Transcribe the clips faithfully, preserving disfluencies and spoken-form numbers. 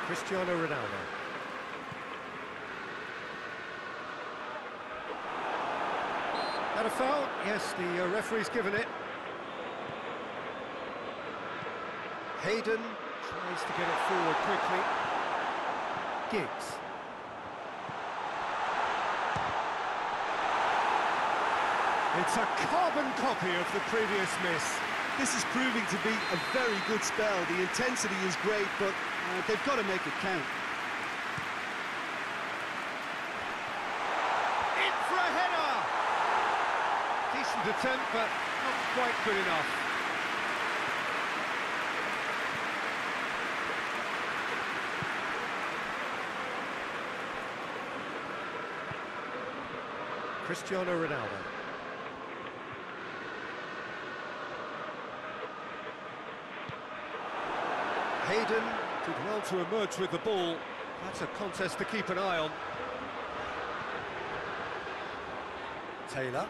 Cristiano Ronaldo. That a foul? Yes, the uh, referee's given it. Hayden tries to get it forward quickly. Giggs. It's a carbon copy of the previous miss. This is proving to be a very good spell. The intensity is great, but uh, they've got to make it count. In for a header! Decent attempt, but not quite good enough. Cristiano Ronaldo. Hayden did well to emerge with the ball. That's a contest to keep an eye on. Taylor.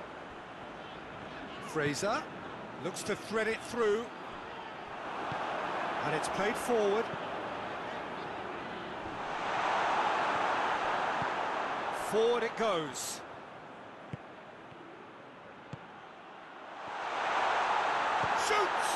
Fraser looks to thread it through. And it's played forward. Forward it goes. Shoots!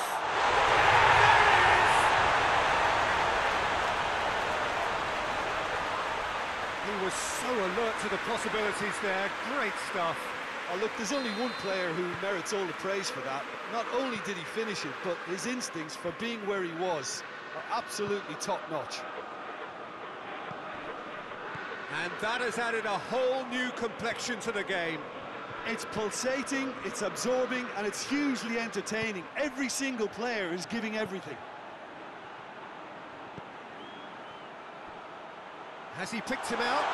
He was so alert to the possibilities there. Great stuff. Oh, look, there's only one player who merits all the praise for that. Not only did he finish it, but his instincts for being where he was are absolutely top-notch. And that has added a whole new complexion to the game. It's pulsating, it's absorbing, and it's hugely entertaining. Every single player is giving everything. Has he picked him out?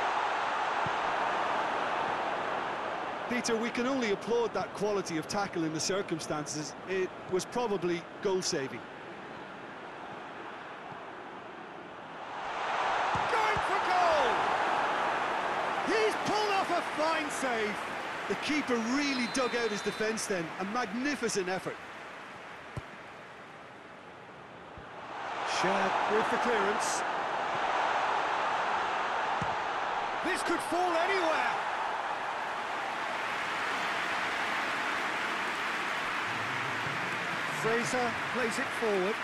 Peter, we can only applaud that quality of tackle in the circumstances. It was probably goal-saving. Going for goal! He's pulled off a fine save. The keeper really dug out his defence then. A magnificent effort. Shad with the clearance. This could fall anywhere. Fraser plays it forward.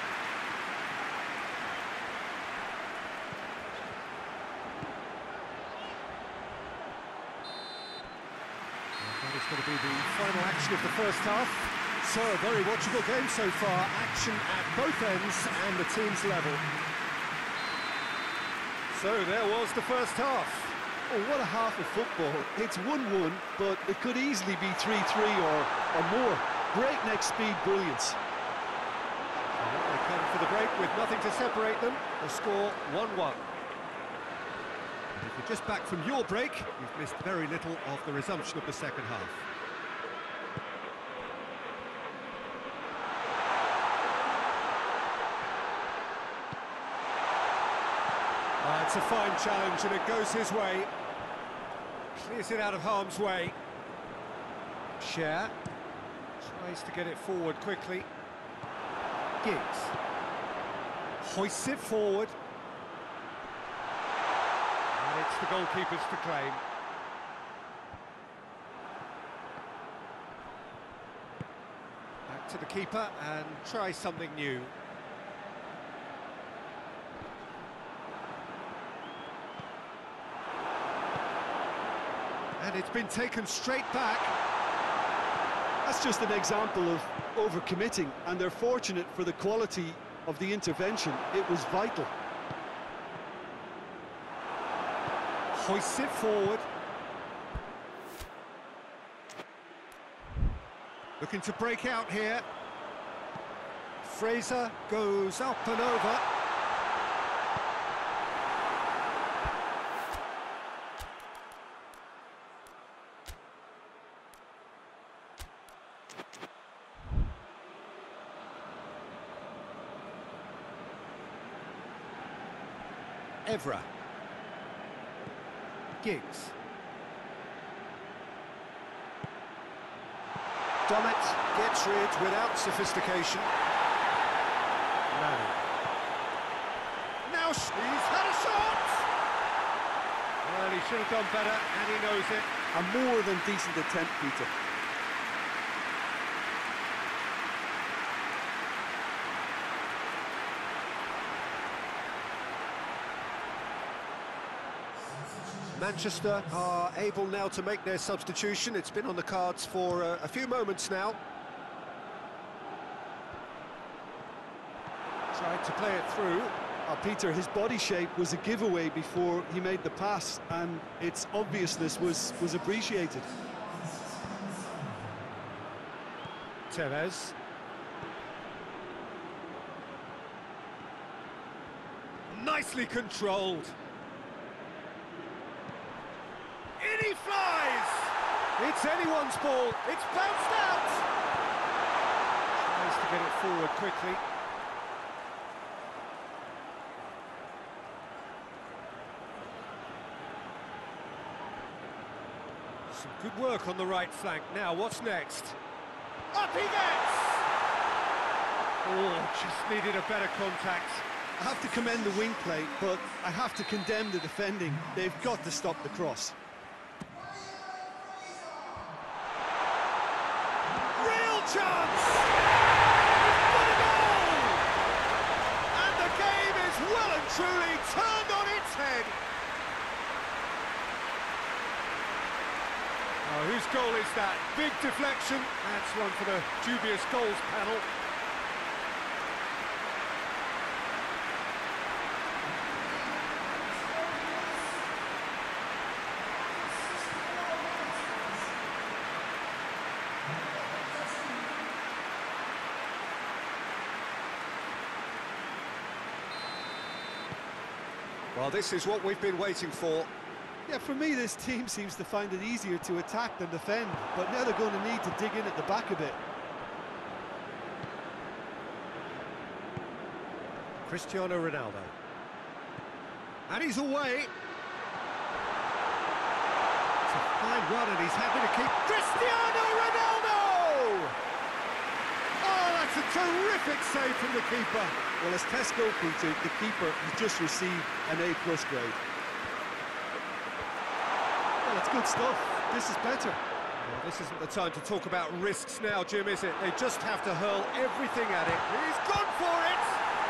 That is going to be the final action of the first half. So, a very watchable game so far. Action at both ends and the team's level. So, there was the first half. Oh, what a half of football. It's one one, but it could easily be three three or, or more. Breakneck speed brilliance. And they come for the break with nothing to separate them. The score one one. And if you're just back from your break, you've missed very little of the resumption of the second half. Ah, it's a fine challenge and it goes his way. Clears it out of harm's way. Cher tries to get it forward quickly. Giggs hoists it forward. And it's the goalkeepers to claim. Back to the keeper and try something new. And it's been taken straight back. That's just an example of overcommitting, and they're fortunate for the quality of the intervention. It was vital. Hoists it forward. Looking to break out here. Fraser goes up and over. Evra. Giggs. Dummett gets rid without sophistication. Manning. Now push! He's had a shot! Well, he should have done better, and he knows it. A more than decent attempt, Peter. Manchester are able now to make their substitution. It's been on the cards for uh, a few moments now. Tried to play it through. Oh, Peter, his body shape was a giveaway before he made the pass, and its obviousness was, was appreciated. Tevez. Nicely controlled. In he flies! It's anyone's ball. It's bounced out. Tries to get it forward quickly. Some good work on the right flank. Now, what's next? Up he gets! Oh, just needed a better contact. I have to commend the wing play, but I have to condemn the defending. They've got to stop the cross. Real chance! What a goal! And the game is well and truly turned on its head. Oh, whose goal is that? Big deflection. That's one for the dubious goals panel. Well, this is what we've been waiting for. Yeah, for me, this team seems to find it easier to attack than defend, but now they're going to need to dig in at the back a bit. Cristiano Ronaldo. And he's away. It's a fine run, and he's happy to keep... Cristiano Ronaldo! Oh, that's a terrific save from the keeper. Well, as Tesco, Peter, the keeper has just received an A plus grade. Well, it's good stuff. This is better. Well, this isn't the time to talk about risks now, Jim, is it? They just have to hurl everything at it. He's gone for it!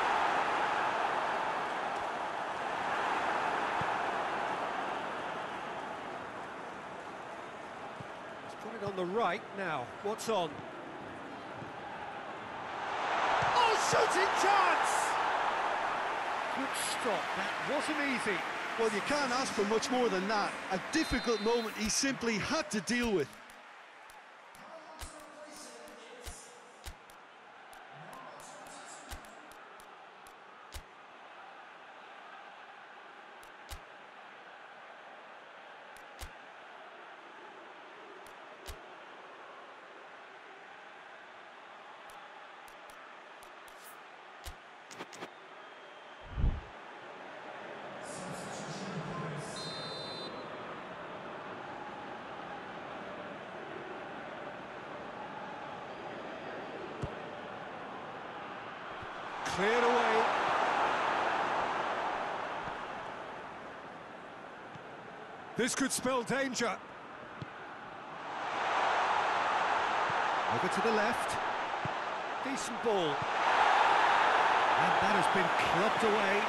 He's put it on the right now. What's on? Oh, shooting chance! Good stop. That wasn't easy. Well, you can't ask for much more than that. A difficult moment he simply had to deal with. Cleared away. This could spell danger. Over to the left. Decent ball. And that has been clubbed away.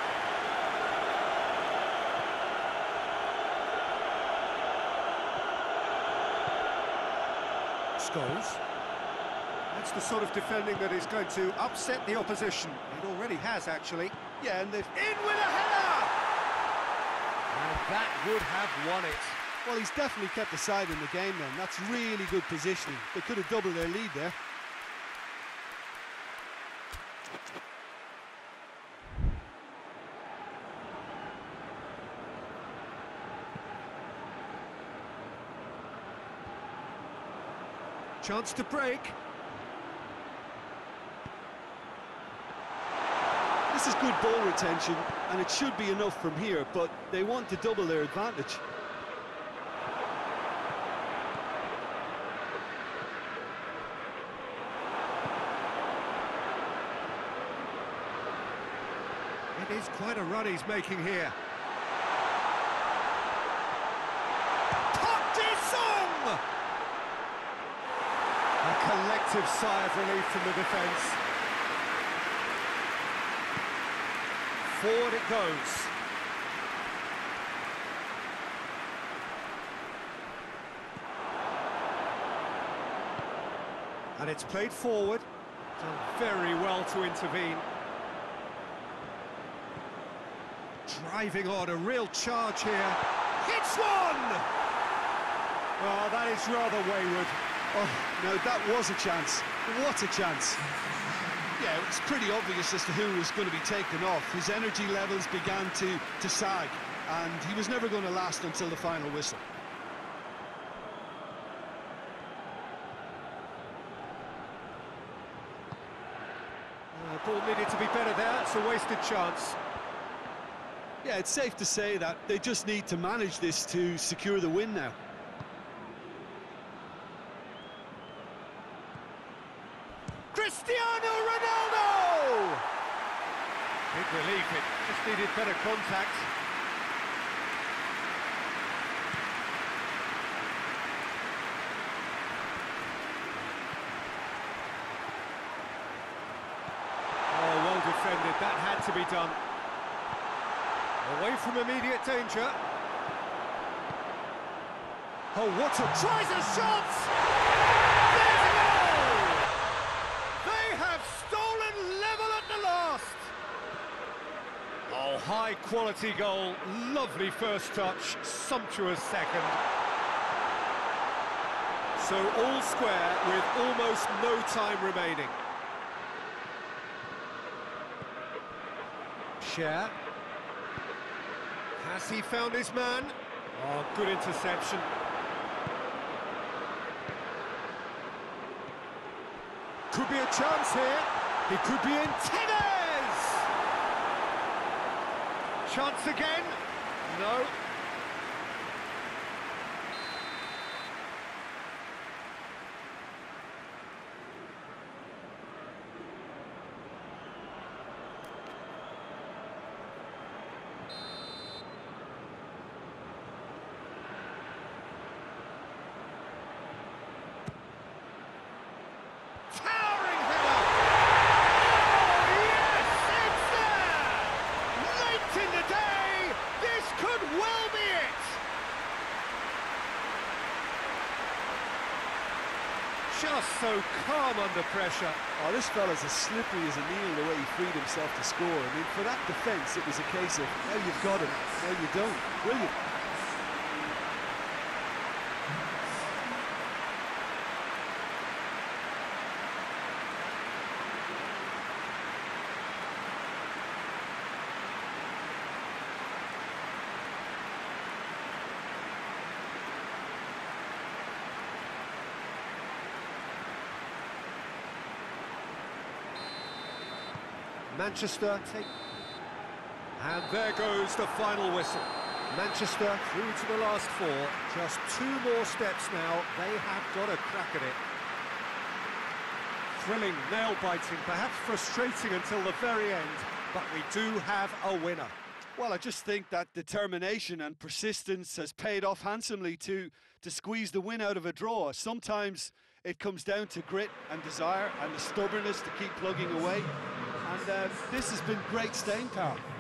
Scholes. That's the sort of defending that is going to upset the opposition. It already has, actually. Yeah, and they've... In with a header! And that would have won it. Well, he's definitely kept the side in the game then. That's really good positioning. They could have doubled their lead there. Chance to break. This is good ball retention, and it should be enough from here, but they want to double their advantage. It is quite a run he's making here. Park Ji-sung! A collective sigh of relief from the defence. Forward it goes. And it's played forward. Done very well to intervene. Driving on, a real charge here. Hits one! Well, that is rather wayward. Oh, no, that was a chance. What a chance. Yeah, it was pretty obvious as to who was going to be taken off. His energy levels began to, to sag, and he was never going to last until the final whistle. Uh, ball needed to be better there. It's a wasted chance. Yeah, it's safe to say that they just need to manage this to secure the win now. Cristiano Ronaldo! Big relief, it just needed better contact. Oh, well defended, that had to be done. Away from immediate danger. Oh, what a... Tries a shot! There's a goal! They have stolen level at the last! Oh, high-quality goal. Lovely first touch, sumptuous second. So all square with almost no time remaining. Cher. Has he found his man? Oh, good interception. Could be a chance here. He could be in. Tevez! Chance again? No. Just so calm under pressure. Oh, this fella's as slippery as a needle the way he freed himself to score. I mean, for that defence, it was a case of, now you've got him, now you don't. Brilliant. Manchester take... And there goes the final whistle. Manchester through to the last four. Just two more steps now. They have got a crack at it. Thrilling, nail-biting, perhaps frustrating until the very end, but we do have a winner. Well, I just think that determination and persistence has paid off handsomely to, to squeeze the win out of a draw. Sometimes it comes down to grit and desire and the stubbornness to keep plugging away. And uh, this has been great staying power.